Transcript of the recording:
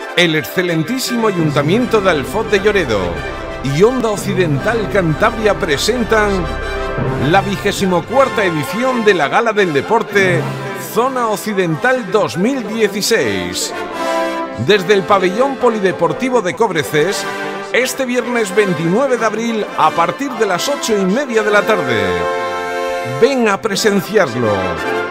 El excelentísimo Ayuntamiento de Alfoz de Lloredo y Onda Occidental Cantabria presentan la 24ª edición de la Gala del Deporte Zona Occidental 2016. Desde el Pabellón Polideportivo de Cobreces, este viernes 29 de abril a partir de las 8:30 de la tarde. Ven a presenciarlo.